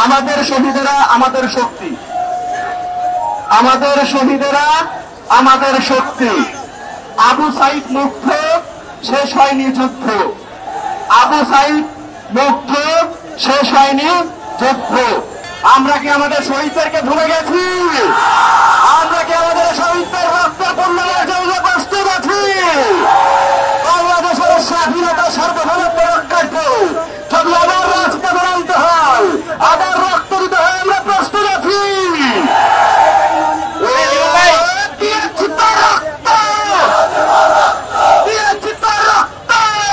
আমাদের শহীদেরা আমাদের শক্তি, আমাদের শহীদেরা আমাদের শক্তি। আবু সাইদ মুগ্ধ, শেষ হয়নি যুদ্ধ। আবু সাইদ মুগ্ধ, শেষ হয়নি যুদ্ধ। আমরা কি আমাদের শহীদদেরকে ভুলে গেছি? আমরা কি আমাদের শহীদদের রক্তের পুণ্যের জন্য প্রস্তুত আছি? বাংলাদেশের স্বাধীনতা সার্বভৌমত্ব রক্ষার্থে যদি আবার রাজপথে নামতে হয়, আবার রক্ত দিতে হয়, আমরা প্রস্তুত আছি। দিয়েছি তো রক্ত, দিয়েছি তো রক্ত,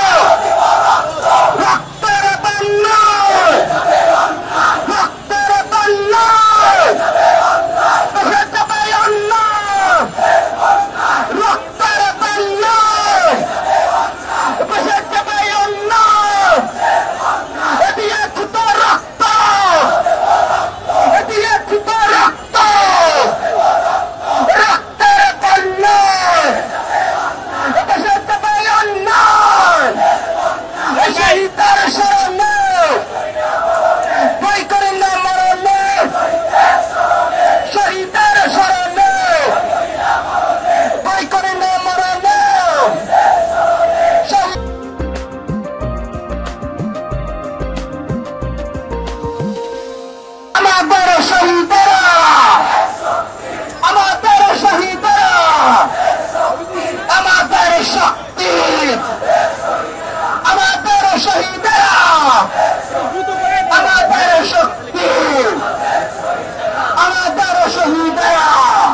রক্তের বন্যায়, রক্তের বন্যায়, দেশের চাপে অন্যায়, রক্তের বন্যায়, দেশের চাপে অন্যায়, দিয়েছি তো রক্ত, দিয়েছি তো রক্ত, রক্তের বন্যায়, দেশের চাপে অন্যায়, শহীদের স্মরণে বই করেন না মরণে, শহীদের স্মরণে বই করেন না মরণে। আমাদের শহীদেরা, আমাদের শহীদেরা আমাদের শক্তি, আমাদের শহীদেরা আমাদের শক্তি, আমাদের শহীদেরা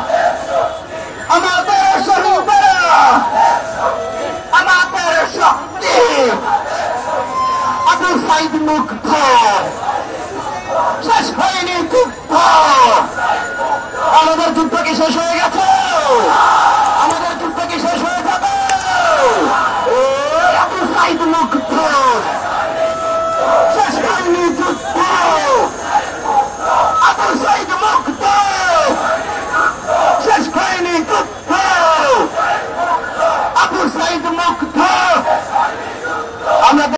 আমাদের শহীদেরা আমাদের শক্তি। আবু সাইদ মুগ্ধ, শেষ হয়নি যুদ্ধ। আমাদের যুদ্ধ কি শেষ হয়ে গেছে? আমাদের যুদ্ধ কি শেষ হয়ে যাবে? আবু সাইদ মুগ্ধ,